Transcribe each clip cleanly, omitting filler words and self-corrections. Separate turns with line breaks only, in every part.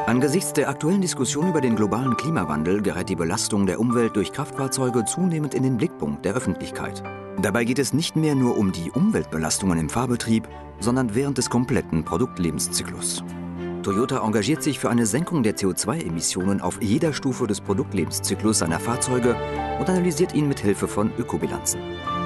Angesichts der aktuellen Diskussion über den globalen Klimawandel gerät die Belastung der Umwelt durch Kraftfahrzeuge zunehmend in den Blickpunkt der Öffentlichkeit. Dabei geht es nicht mehr nur um die Umweltbelastungen im Fahrbetrieb, sondern während des kompletten Produktlebenszyklus. Toyota engagiert sich für eine Senkung der CO2-Emissionen auf jeder Stufe des Produktlebenszyklus seiner Fahrzeuge und analysiert ihn mit Hilfe von Ökobilanzen.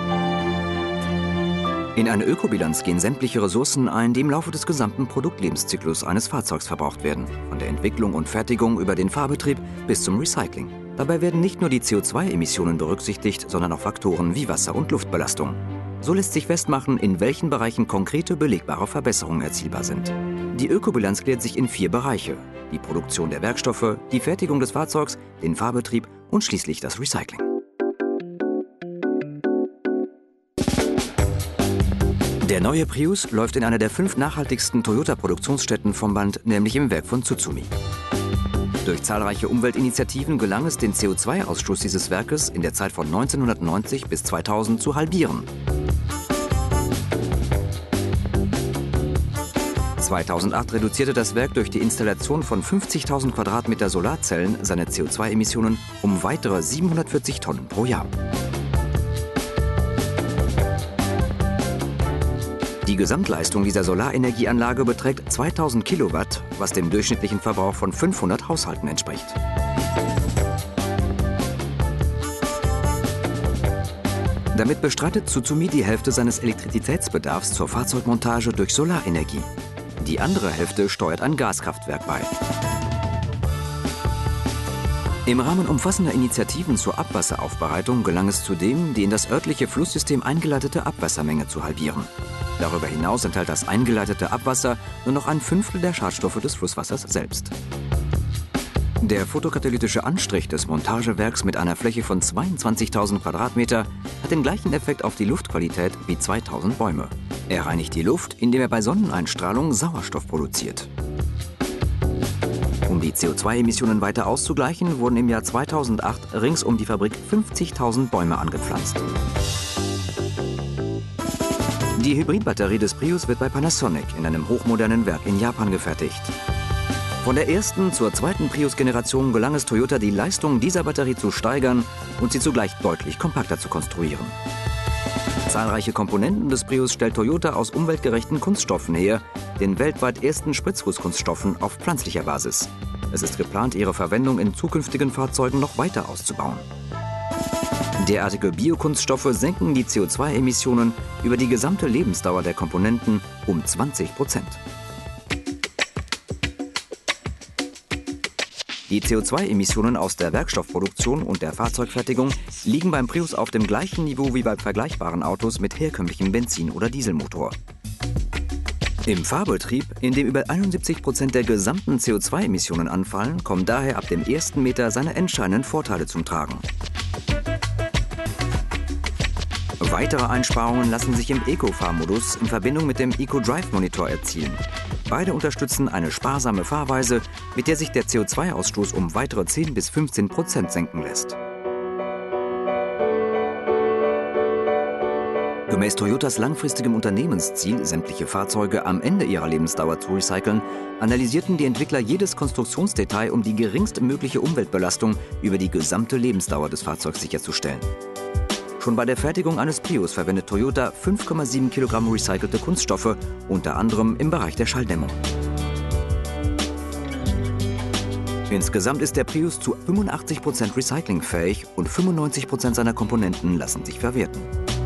In eine Ökobilanz gehen sämtliche Ressourcen ein, die im Laufe des gesamten Produktlebenszyklus eines Fahrzeugs verbraucht werden, von der Entwicklung und Fertigung über den Fahrbetrieb bis zum Recycling. Dabei werden nicht nur die CO2-Emissionen berücksichtigt, sondern auch Faktoren wie Wasser- und Luftbelastung. So lässt sich festmachen, in welchen Bereichen konkrete belegbare Verbesserungen erzielbar sind. Die Ökobilanz gliedert sich in 4 Bereiche: die Produktion der Werkstoffe, die Fertigung des Fahrzeugs, den Fahrbetrieb und schließlich das Recycling. Der neue Prius läuft in einer der 5 nachhaltigsten Toyota-Produktionsstätten vom Band, nämlich im Werk von Tsutsumi. Durch zahlreiche Umweltinitiativen gelang es, den CO2-Ausstoß dieses Werkes in der Zeit von 1990 bis 2000 zu halbieren. 2008 reduzierte das Werk durch die Installation von 50.000 Quadratmeter Solarzellen seine CO2-Emissionen um weitere 740 Tonnen pro Jahr. Die Gesamtleistung dieser Solarenergieanlage beträgt 2000 Kilowatt, was dem durchschnittlichen Verbrauch von 500 Haushalten entspricht. Damit bestreitet Tsutsumi die Hälfte seines Elektrizitätsbedarfs zur Fahrzeugmontage durch Solarenergie. Die andere Hälfte steuert ein Gaskraftwerk bei. Im Rahmen umfassender Initiativen zur Abwasseraufbereitung gelang es zudem, die in das örtliche Flusssystem eingeleitete Abwassermenge zu halbieren. Darüber hinaus enthält das eingeleitete Abwasser nur noch 1/5 der Schadstoffe des Flusswassers selbst. Der photokatalytische Anstrich des Montagewerks mit einer Fläche von 22.000 Quadratmeter hat den gleichen Effekt auf die Luftqualität wie 2000 Bäume. Er reinigt die Luft, indem er bei Sonneneinstrahlung Sauerstoff produziert. Um die CO2-Emissionen weiter auszugleichen, wurden im Jahr 2008 rings um die Fabrik 50.000 Bäume angepflanzt. Die Hybridbatterie des Prius wird bei Panasonic in einem hochmodernen Werk in Japan gefertigt. Von der ersten zur zweiten Prius-Generation gelang es Toyota, die Leistung dieser Batterie zu steigern und sie zugleich deutlich kompakter zu konstruieren. Zahlreiche Komponenten des Prius stellt Toyota aus umweltgerechten Kunststoffen her, den weltweit ersten Spritzgusskunststoffen auf pflanzlicher Basis. Es ist geplant, ihre Verwendung in zukünftigen Fahrzeugen noch weiter auszubauen. Derartige Biokunststoffe senken die CO2-Emissionen über die gesamte Lebensdauer der Komponenten um 20%. Die CO2-Emissionen aus der Werkstoffproduktion und der Fahrzeugfertigung liegen beim Prius auf dem gleichen Niveau wie bei vergleichbaren Autos mit herkömmlichem Benzin- oder Dieselmotor. Im Fahrbetrieb, in dem über 71% der gesamten CO2-Emissionen anfallen, kommen daher ab dem ersten Meter seine entscheidenden Vorteile zum Tragen. Weitere Einsparungen lassen sich im Eco-Fahr-Modus in Verbindung mit dem Eco-Drive-Monitor erzielen. Beide unterstützen eine sparsame Fahrweise, mit der sich der CO2-Ausstoß um weitere 10 bis 15% senken lässt. Gemäß Toyotas langfristigem Unternehmensziel, sämtliche Fahrzeuge am Ende ihrer Lebensdauer zu recyceln, analysierten die Entwickler jedes Konstruktionsdetail, um die geringstmögliche Umweltbelastung über die gesamte Lebensdauer des Fahrzeugs sicherzustellen. Schon bei der Fertigung eines Prius verwendet Toyota 5,7 Kilogramm recycelte Kunststoffe, unter anderem im Bereich der Schalldämmung. Insgesamt ist der Prius zu 85% recyclingfähig und 95% seiner Komponenten lassen sich verwerten.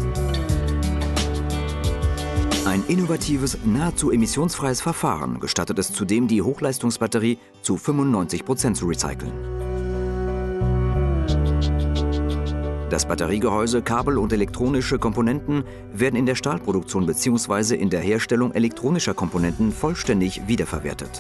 Ein innovatives, nahezu emissionsfreies Verfahren gestattet es zudem, die Hochleistungsbatterie zu 95% zu recyceln. Das Batteriegehäuse, Kabel und elektronische Komponenten werden in der Stahlproduktion bzw. in der Herstellung elektronischer Komponenten vollständig wiederverwertet.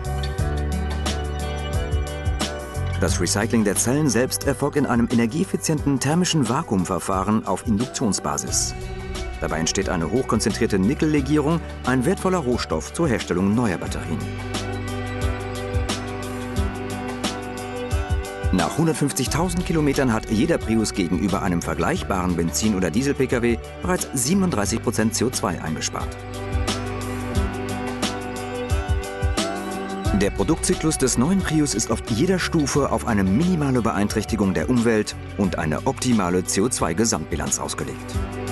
Das Recycling der Zellen selbst erfolgt in einem energieeffizienten thermischen Vakuumverfahren auf Induktionsbasis. Dabei entsteht eine hochkonzentrierte Nickellegierung, ein wertvoller Rohstoff zur Herstellung neuer Batterien. Nach 150.000 Kilometern hat jeder Prius gegenüber einem vergleichbaren Benzin- oder Diesel-Pkw bereits 37% CO2 eingespart. Der Produktzyklus des neuen Prius ist auf jeder Stufe auf eine minimale Beeinträchtigung der Umwelt und eine optimale CO2-Gesamtbilanz ausgelegt.